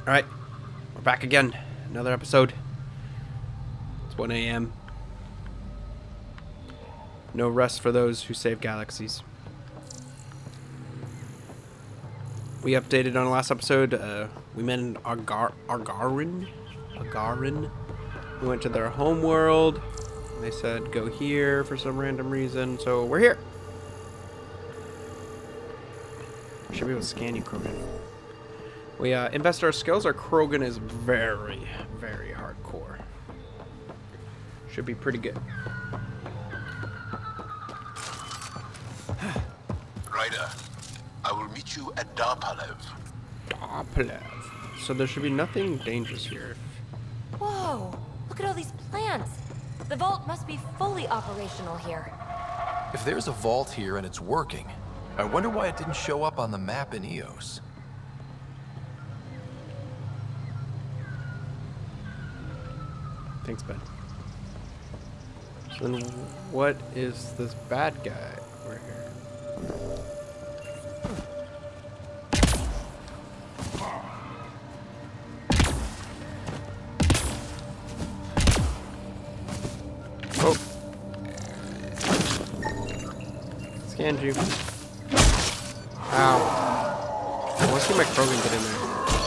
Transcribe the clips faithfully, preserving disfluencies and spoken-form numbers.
Alright, we're back again. Another episode. It's one A M No rest for those who save galaxies. We updated on the last episode. Uh, we met in Argar Argarin. Argarin. We went to their home world. They said go here for some random reason, so we're here. Should be able to scan you, Krogan. We uh, invest our skills. Our Krogan is very, very hardcore. Should be pretty good. Ryder, I will meet you at Darpalev. Darpalev. So there should be nothing dangerous here. Whoa! Look at all these plants. The vault must be fully operational here. If there's a vault here and it's working, I wonder why it didn't show up on the map in E O S. Thanks, Ben. So then what is this bad guy right here? Oh. Scanned you. Ow. Let's see my Krogan get in there.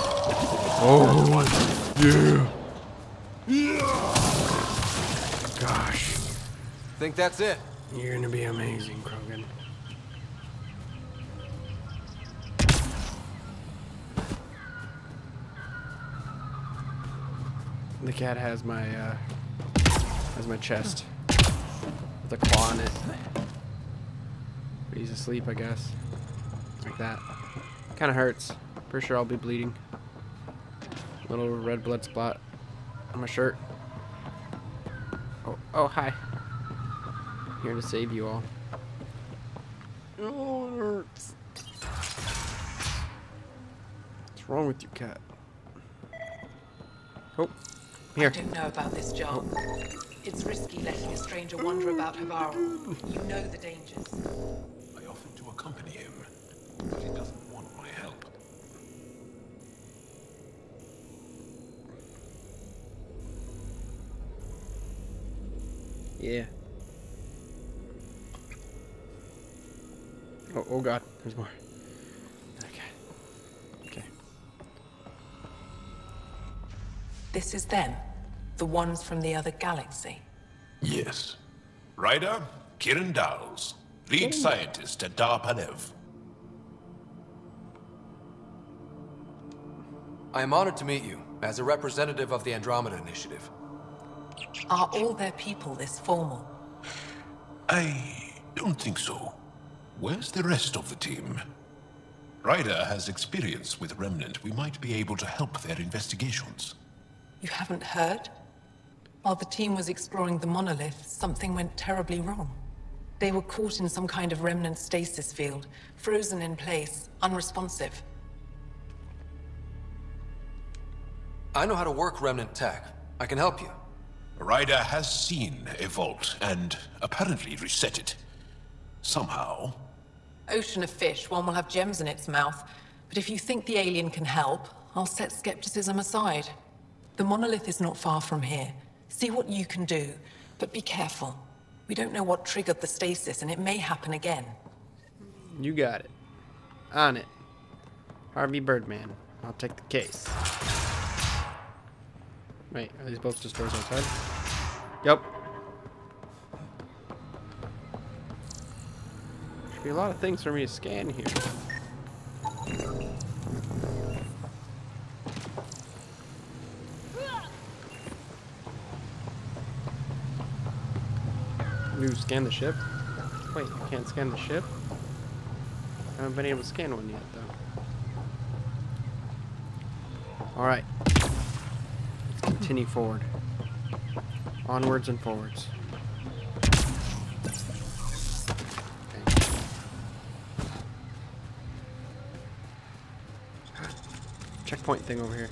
Oh, yeah. Gosh. Think that's it? You're gonna be amazing, Krogan. The cat has my, uh, has my chest. With a claw in it. But he's asleep, I guess. Like that. Kinda hurts. Pretty sure I'll be bleeding. Little red blood spot on my shirt. Oh, oh, hi. Here to save you all. Oh, it hurts. What's wrong with you, cat? Oh, here. I don't know about this job. Oh. It's risky letting a stranger wander about Havarl. You know the dangers. I offered to accompany him, but he doesn't want my help. Yeah. Oh, oh god, there's more. Okay. Okay. This is them, the ones from the other galaxy. Yes. Ryder, Kiran Dowles, lead scientist at Darpalev. I am honored to meet you, as a representative of the Andromeda Initiative. Are all their people this formal? I don't think so. Where's the rest of the team? Ryder has experience with Remnant. We might be able to help their investigations. You haven't heard? While the team was exploring the monolith, something went terribly wrong. They were caught in some kind of Remnant stasis field, frozen in place, unresponsive. I know how to work Remnant tech. I can help you. Ryder has seen a vault and apparently reset it. Somehow. Ocean of fish, one will have gems in its mouth. But if you think the alien can help, I'll set skepticism aside. The monolith is not far from here. See what you can do, but be careful. We don't know what triggered the stasis, and it may happen again. You got it. On it. Harvey Birdman. I'll take the case. Wait, are these both just doors outside? Yep. Should be a lot of things for me to scan here. You scan the ship? Wait, I can't scan the ship? I haven't been able to scan one yet, though. Alright. Let's continue forward. Onwards and forwards. Okay. Checkpoint thing over here.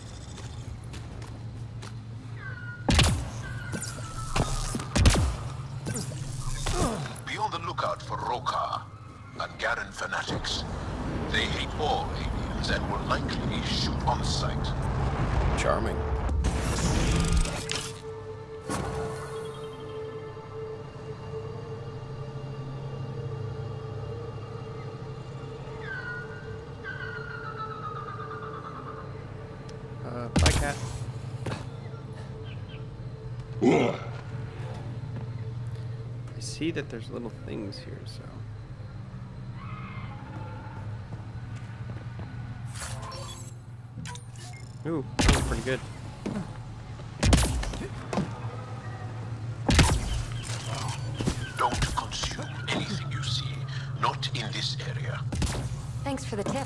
Be on the lookout for Roka and Garen fanatics. They hate all aliens. weapons and will likely shoot on sight. Charming. Uh, bye, cat. I see that there's little things here, so. Ooh, that was pretty good. Don't consume anything you see, not in this area. Thanks for the tip.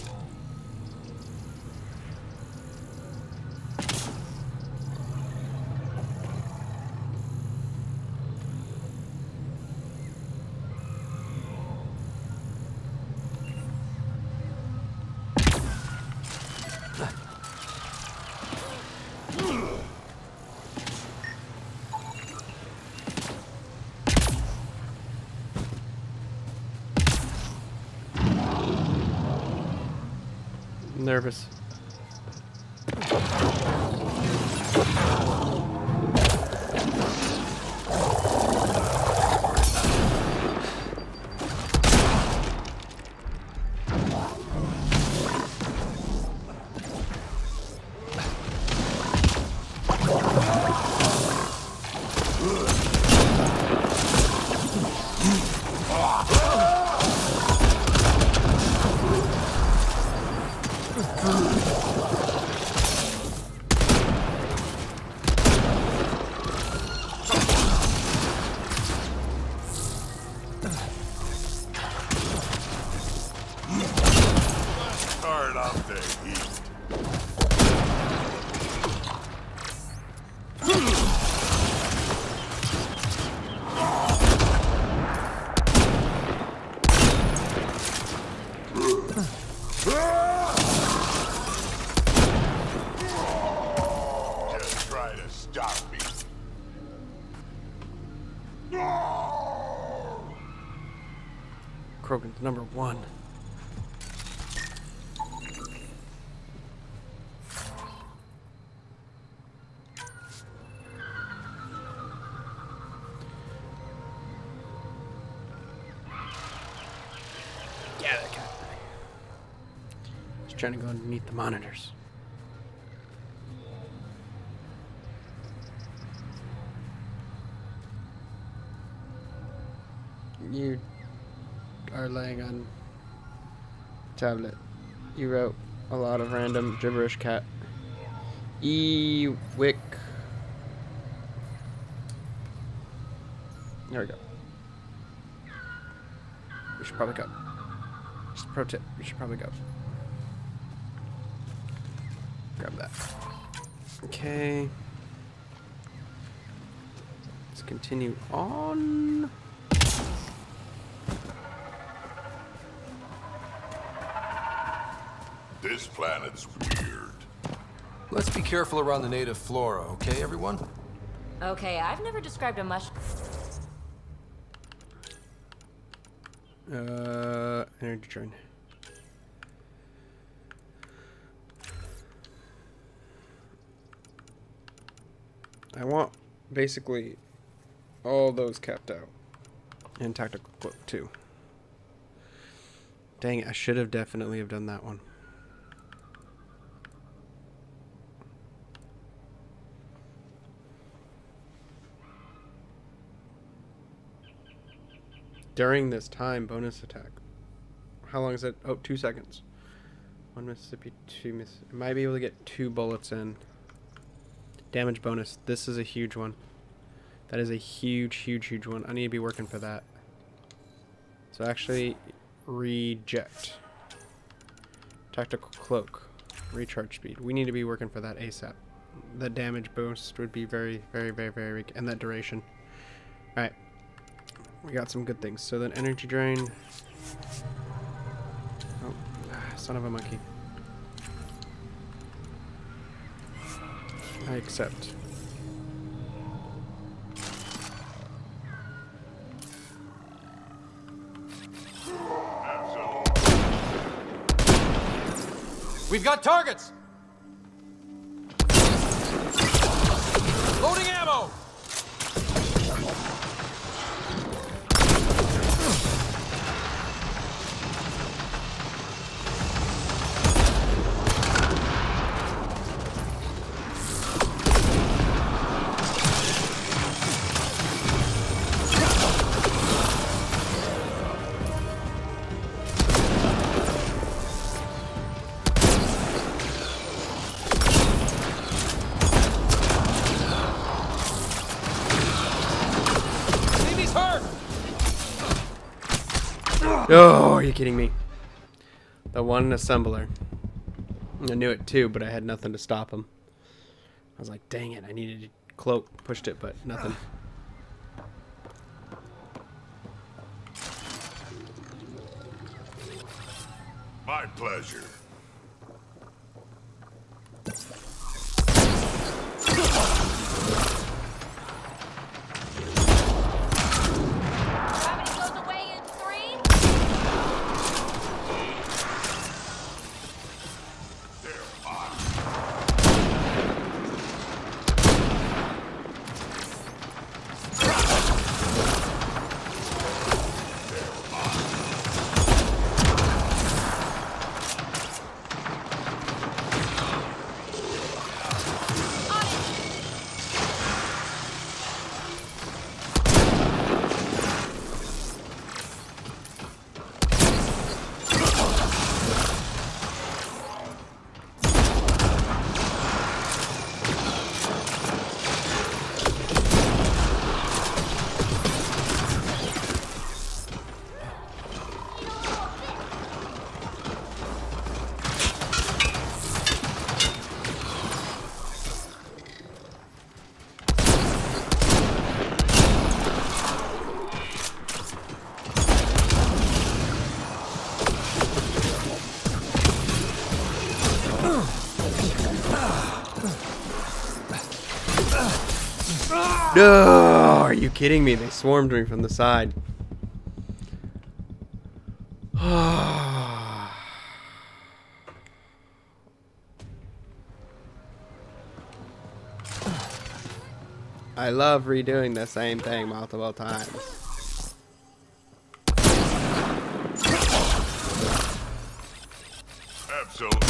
Nervous. Turn up the heat. Just try to stop me. Krogan's number one. Yeah, that guy. Just trying to go underneath the monitors. You are laying on tablet. You wrote a lot of random gibberish, cat. E wick. There we go. We should probably go. Just a pro tip. We should probably go. Grab that. Okay. Let's continue on. This planet's weird. Let's be careful around the native flora, okay, everyone? Okay, I've never described a mush. Uh, energy drain. I want basically all those capped out. And tactical cloak too. Dang it, I should have definitely have done that one. During this time, bonus attack. How long is it? Oh, two seconds. One Mississippi, two Miss. I might be able to get two bullets in. Damage bonus. This is a huge one. That is a huge, huge, huge one. I need to be working for that. So actually, reject. Tactical cloak. Recharge speed. We need to be working for that ASAP. The damage boost would be very, very, very, very, and that duration. Alright. We got some good things. So then energy drain. Oh, son of a monkey. I accept. We've got targets! Loading ammo! Oh, are you kidding me? The one assembler. I knew it too, but I had nothing to stop him. I was like, dang it, I needed to cloak. Pushed it, but nothing. My pleasure. Gravity goes away in three. No, are you kidding me? They swarmed me from the side. I love redoing the same thing multiple times. Absolutely.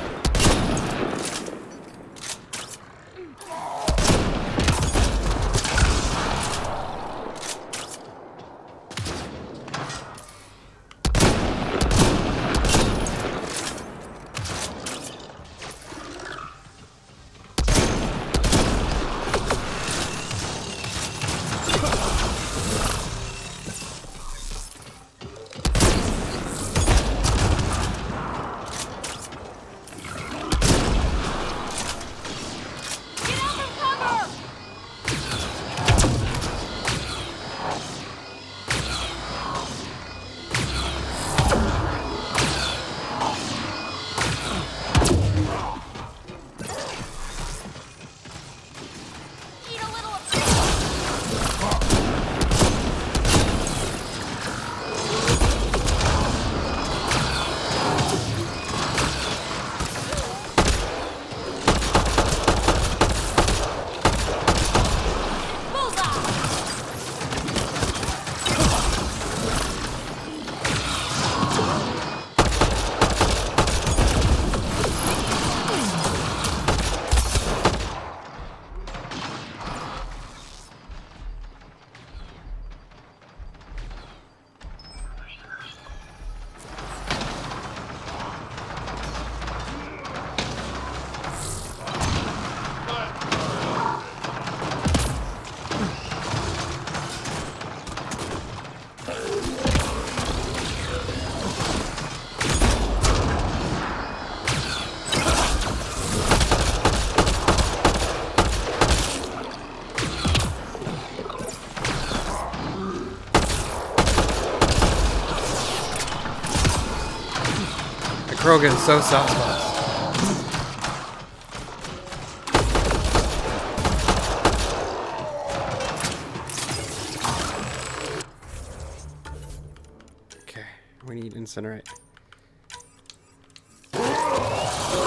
Krogan's so soft. Okay, we need incinerate.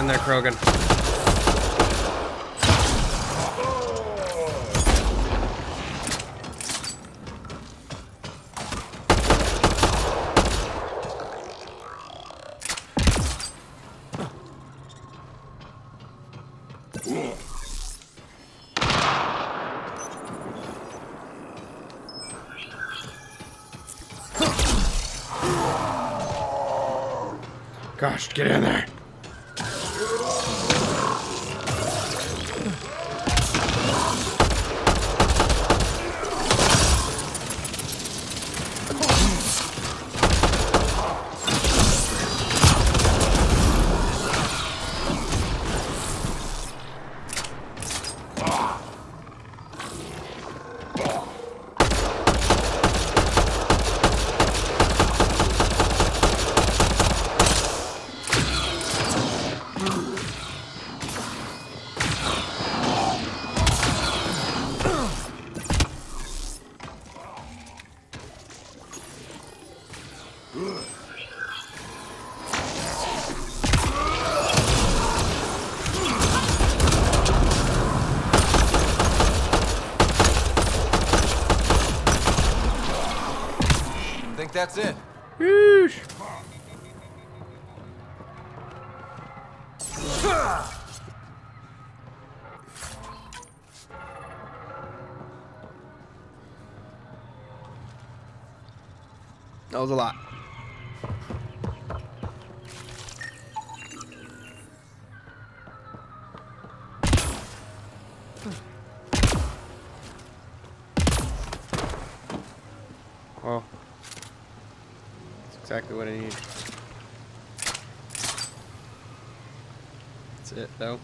in there, Krogan. Gosh, get in there. That's it. Whoosh. That was a lot. Well. Exactly what I need. That's it, though.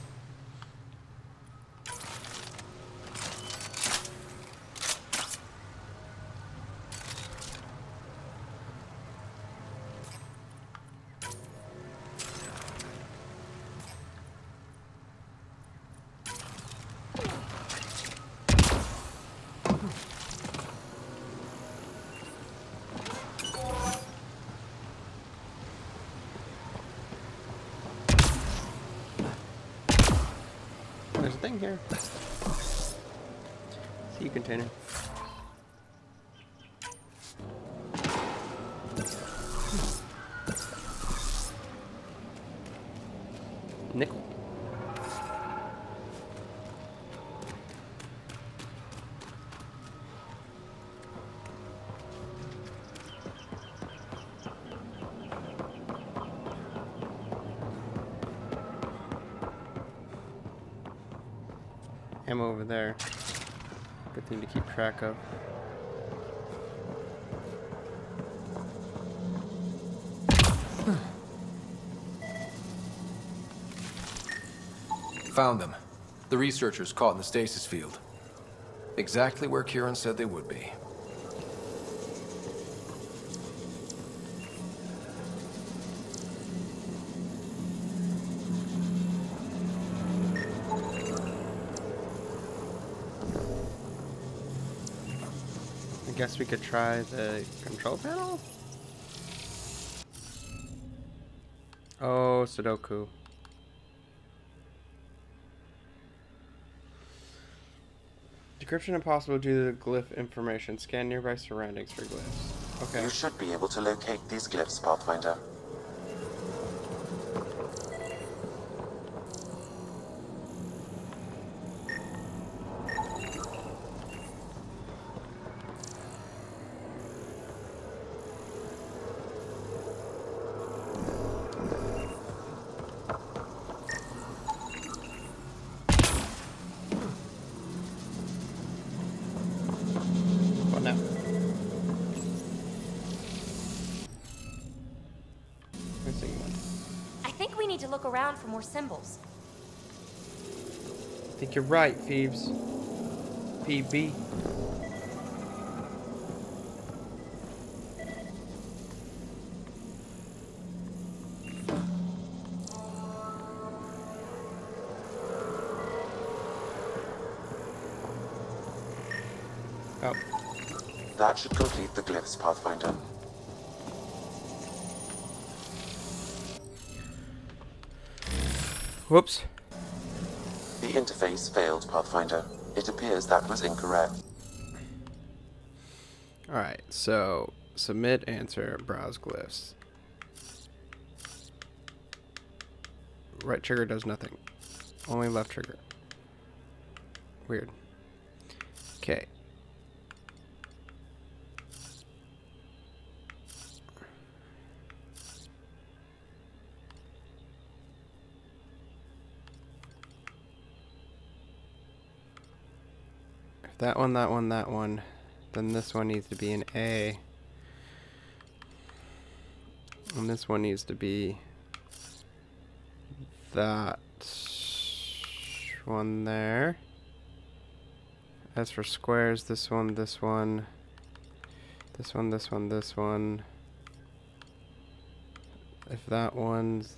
There's a thing here. Sea container. Nickel. Ammo over there. Good thing to keep track of. Found them. The researchers caught in the stasis field. Exactly where Kieran said they would be. I guess we could try the control panel? Oh, Sudoku. Decryption impossible due to glyph information. Scan nearby surroundings for glyphs. Okay. You should be able to locate these glyphs, Pathfinder. Look around for more symbols. I think you're right, Phoebes. P B. Oh. That should complete the glyphs, Pathfinder. Whoops. The interface failed, Pathfinder. It appears that was incorrect. Alright, so submit, answer, browse glyphs. Right trigger does nothing. Only left trigger. Weird. Okay. If that one, that one, that one, then this one needs to be an A. And this one needs to be that one there. As for squares, this one, this one, this one, this one, this one. If that one's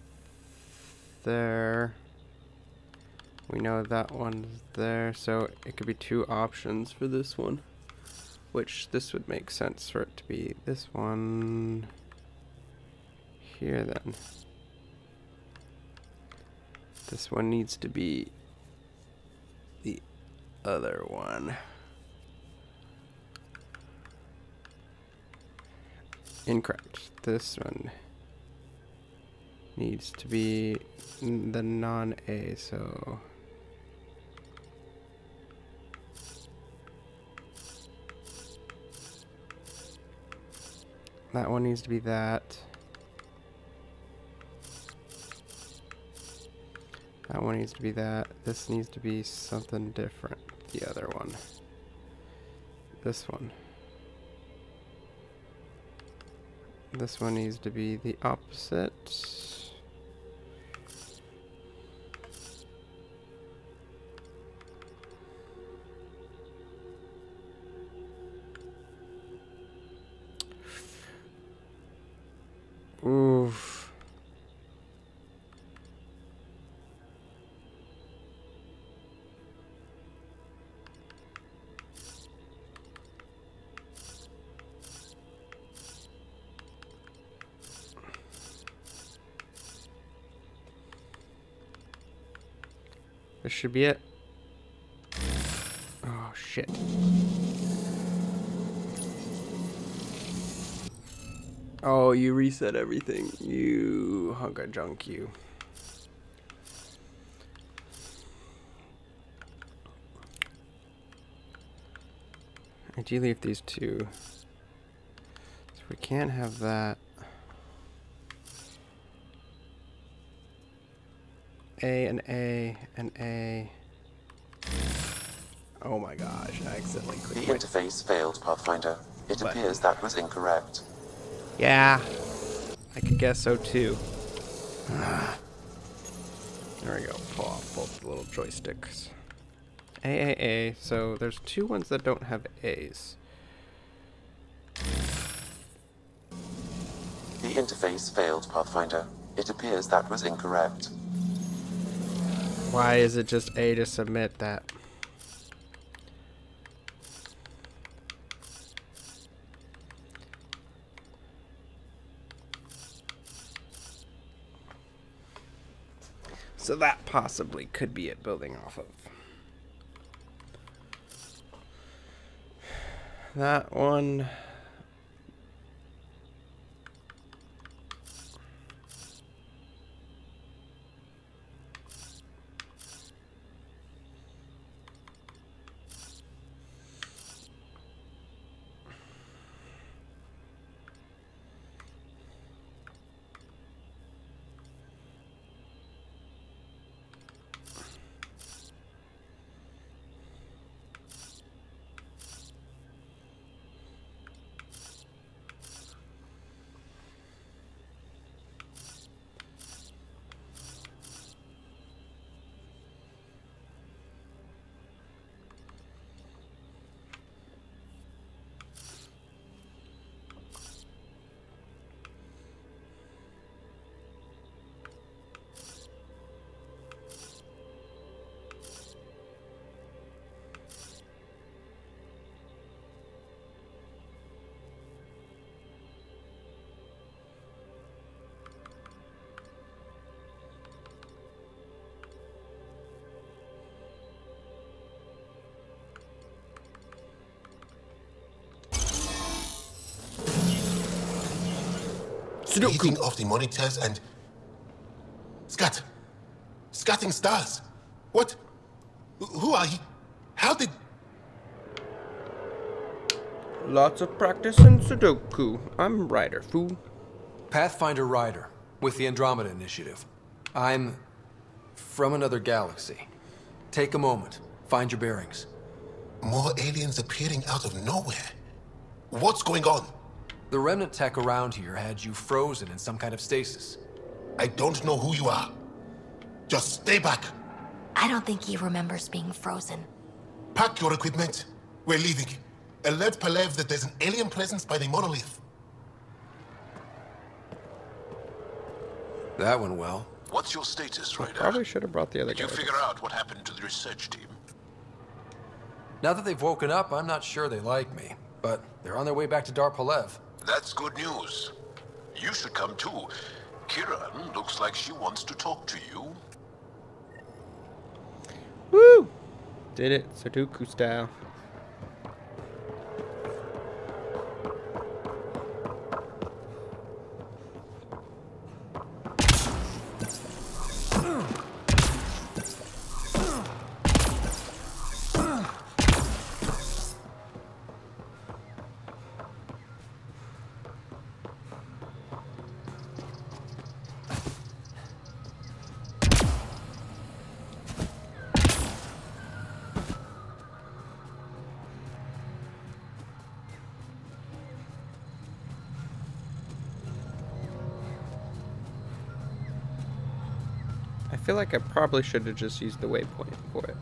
there, we know that one's there, so it could be two options for this one, which this would make sense for it to be this one here then. This one needs to be the other one. Incorrect. This one needs to be the non-A, so that one needs to be that. That one needs to be that. This needs to be something different. The other one. This one. This one needs to be the opposite. Oof. This should be it. Oh, shit. Oh, you reset everything. You hunk of junk, you. Ideally, if these two... So we can't have that. A and A and A. Oh my gosh, I accidentally The clicked. interface failed, Pathfinder. It But- appears that was incorrect. Yeah, I could guess so too. There we go. Pull off both the little joysticks. A, A, A. So there's two ones that don't have A's. The interface failed, Pathfinder. It appears that was incorrect. Why is it just A to submit that? So that possibly could be it building off of. That one. Reading of the monitors and... Scat. Scatting stars. What? Who are you? How did... Lots of practice in Sudoku. I'm Ryder, fool. Pathfinder Ryder, with the Andromeda Initiative. I'm from another galaxy. Take a moment. Find your bearings. More aliens appearing out of nowhere. What's going on? The remnant tech around here had you frozen in some kind of stasis. I don't know who you are. Just stay back. I don't think he remembers being frozen. Pack your equipment. We're leaving. Alert Palev that there's an alien presence by the monolith. That went well. What's your status, Ryder? Probably should have brought the other Did you guy. figure out what happened to the research team? Now that they've woken up, I'm not sure they like me. But they're on their way back to Dar Palev. That's good news. You should come too. Kiran looks like she wants to talk to you. Woo! Did it, Sudoku style. I feel like I probably should have just used the waypoint for it.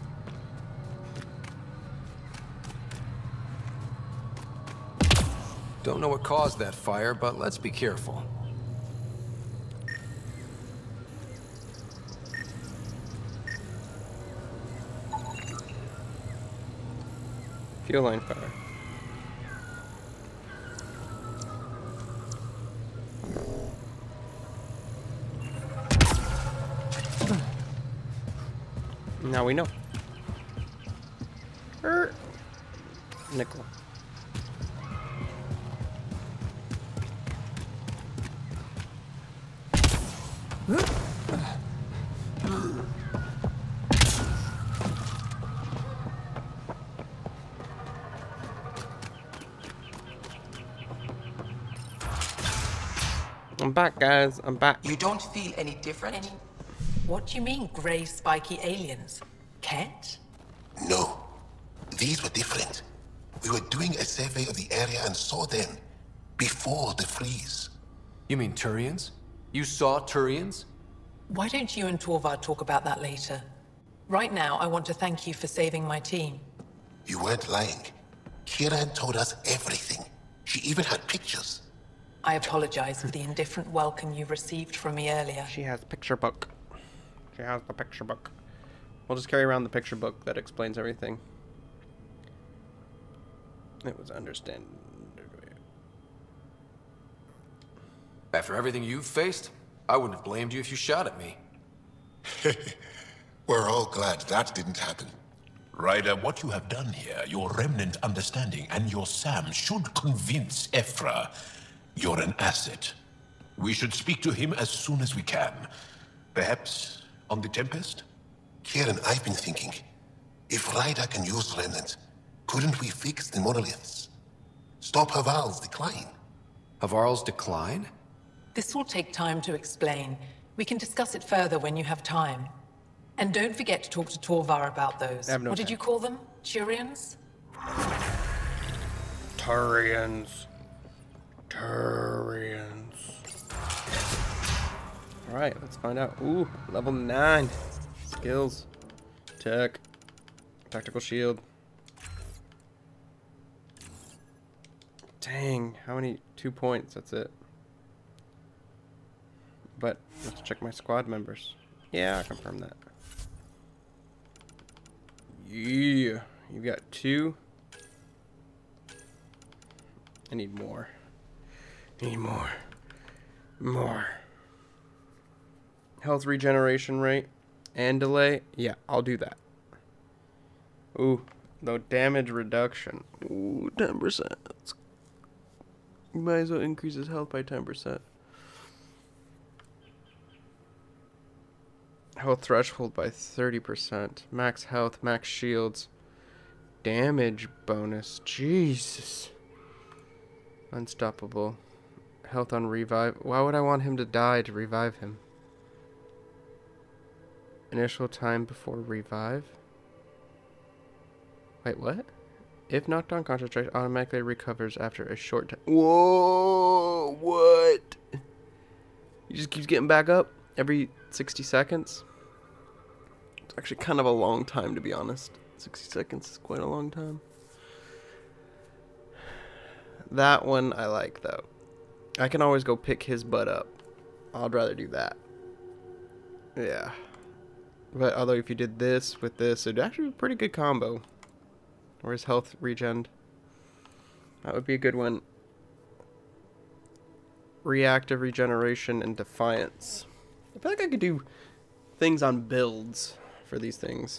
Don't know what caused that fire, but let's be careful. Fuel line fire. Now we know. Er, nickel. I'm back, guys. I'm back. You don't feel any different? Any... What do you mean, grey spiky aliens? Ket? No. These were different. We were doing a survey of the area and saw them before the freeze. You mean Turians? You saw Turians? Why don't you and Torvar talk about that later? Right now, I want to thank you for saving my team. You weren't lying. Kiran told us everything. She even had pictures. I apologize for the indifferent welcome you received from me earlier. She has picture book. She has the picture book. We'll just carry around the picture book that explains everything. It was understandable. After everything you've faced, I wouldn't have blamed you if you shot at me. We're all glad that didn't happen. Ryder, what you have done here, your remnant understanding and your Sam should convince Ephra you're an asset. We should speak to him as soon as we can. Perhaps on the Tempest? Kieran, I've been thinking. If Ryder can use remnant, couldn't we fix the monoliths? Stop Haval's decline? Havarl's decline? This will take time to explain. We can discuss it further when you have time. And don't forget to talk to Torvar about those. I have no what did time. you call them? Turians? Turians. Turians. Alright, let's find out. Ooh, level nine. Skills. Tech. Tactical shield. Dang, how many? Two points, that's it. But, let's check my squad members. Yeah, I confirm that. Yeah, you got two. I need more. I need more. More. Health regeneration rate and delay. Yeah, I'll do that. Ooh, no damage reduction. Ooh, ten percent. You might as well increase his health by ten percent. Health threshold by thirty percent. Max health, max shields. Damage bonus. Jesus. Unstoppable. Health on revive. Why would I want him to die to revive him? Initial time before revive. Wait, what? If knocked on, concentration automatically recovers after a short time. Whoa! What? He just keeps getting back up every sixty seconds. It's actually kind of a long time, to be honest. sixty seconds is quite a long time. That one I like, though. I can always go pick his butt up. I'd rather do that. Yeah. But although if you did this with this, it'd actually be a pretty good combo. Or his health regen. That would be a good one. Reactive regeneration and defiance. I feel like I could do things on builds for these things.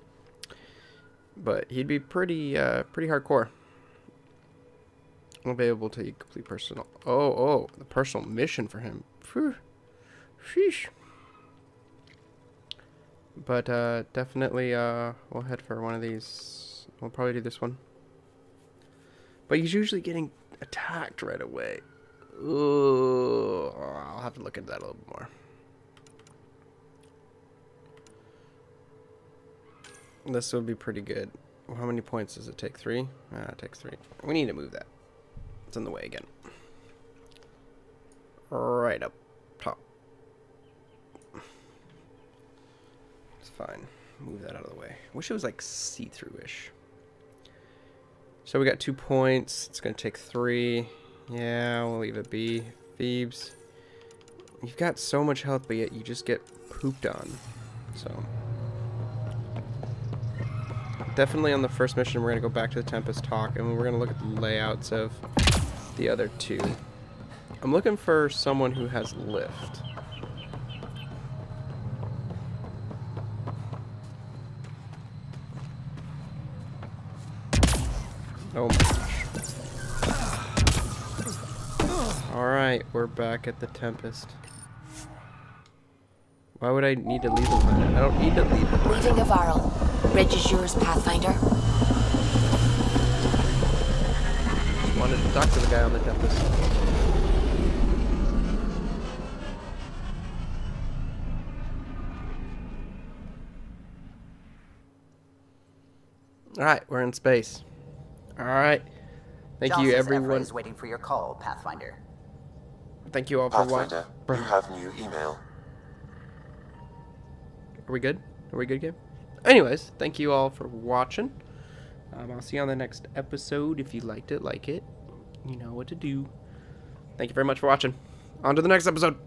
But he'd be pretty uh, pretty hardcore. I'll be able to complete personal. Oh, oh, the personal mission for him. Phew. Sheesh. But uh, definitely, uh, we'll head for one of these. We'll probably do this one. But he's usually getting attacked right away. Ooh, I'll have to look into that a little bit more. This would be pretty good. Well, how many points does it take? Three? Ah, it takes three. We need to move that. It's in the way again. Right up top. It's fine. Move that out of the way. Wish it was like see-through-ish. So we got two points. It's going to take three. Yeah, we'll leave it be. Thebes. You've got so much health, but yet you just get pooped on. So... definitely on the first mission, we're going to go back to the Tempest Talk, and we're going to look at the layouts of the other two. I'm looking for someone who has lift. Oh my gosh. Alright, we're back at the Tempest. Why would I need to leave the planet? I don't need to leave the planet. Leaving Avarl. Bridge is yours, Pathfinder. Just wanted to talk to the guy on the Tempest. Alright, we're in space. Alright. Thank Johnson's you, everyone. Evra is waiting for your call, Pathfinder. Thank you all for watching. Pathfinder, you have new email. Are we good? Are we good, game? Anyways, thank you all for watching. Um, I'll see you on the next episode. If you liked it, like it. You know what to do. Thank you very much for watching. On to the next episode.